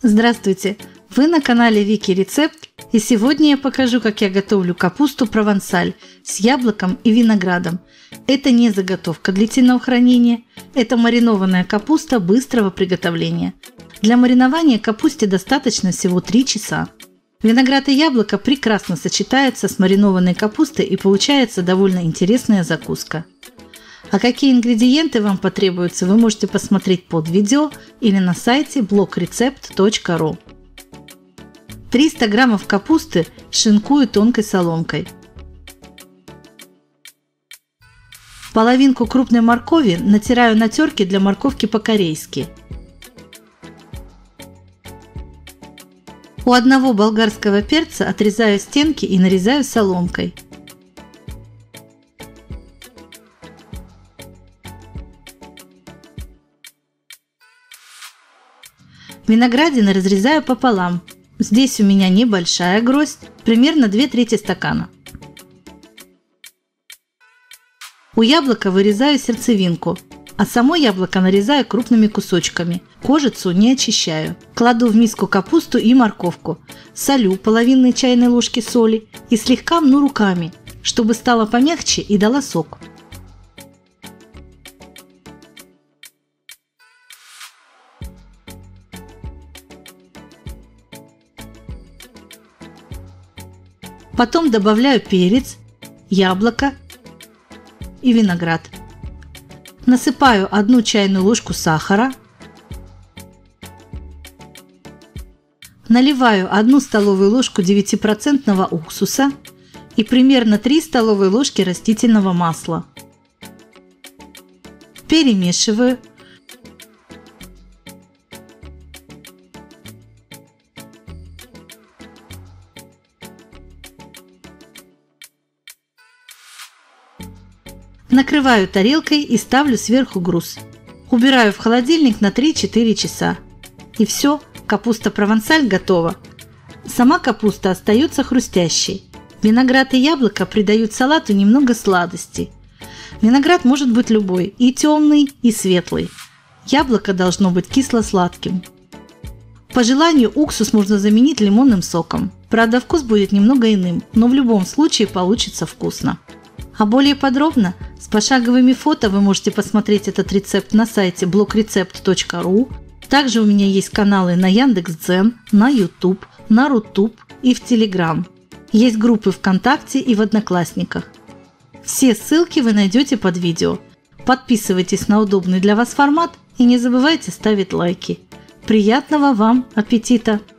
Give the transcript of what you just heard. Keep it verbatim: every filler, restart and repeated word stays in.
Здравствуйте! Вы на канале Вики Рецепт, и сегодня я покажу, как я готовлю капусту провансаль с яблоком и виноградом. Это не заготовка длительного хранения, это маринованная капуста быстрого приготовления. Для маринования капусте достаточно всего три часа. Виноград и яблоко прекрасно сочетаются с маринованной капустой и получается довольно интересная закуска. А какие ингредиенты вам потребуются, вы можете посмотреть под видео или на сайте блог рецепт точка ру. триста граммов капусты шинкую тонкой соломкой. Половинку крупной моркови натираю на терке для морковки по-корейски. У одного болгарского перца отрезаю стенки и нарезаю соломкой. Виноградины разрезаю пополам. Здесь у меня небольшая гроздь, примерно две трети стакана. У яблока вырезаю сердцевинку, а само яблоко нарезаю крупными кусочками. Кожицу не очищаю. Кладу в миску капусту и морковку. Солю половинной чайной ложки соли и слегка мну руками, чтобы стало помягче и дала сок. Потом добавляю перец, яблоко и виноград. Насыпаю одну чайную ложку сахара. Наливаю одну столовую ложку девяти процентного уксуса и примерно три столовые ложки растительного масла. Перемешиваю. Накрываю тарелкой и ставлю сверху груз. Убираю в холодильник на три-четыре часа. И все, капуста провансаль готова. Сама капуста остается хрустящей. Виноград и яблоко придают салату немного сладости. Виноград может быть любой, и темный, и светлый. Яблоко должно быть кисло-сладким. По желанию уксус можно заменить лимонным соком. Правда, вкус будет немного иным, но в любом случае получится вкусно. А более подробно, с пошаговыми фото вы можете посмотреть этот рецепт на сайте блог рецепт точка ру. Также у меня есть каналы на Яндекс.Дзен, на YouTube, на Рутуб и в Telegram. Есть группы ВКонтакте и в Одноклассниках. Все ссылки вы найдете под видео. Подписывайтесь на удобный для вас формат и не забывайте ставить лайки. Приятного вам аппетита!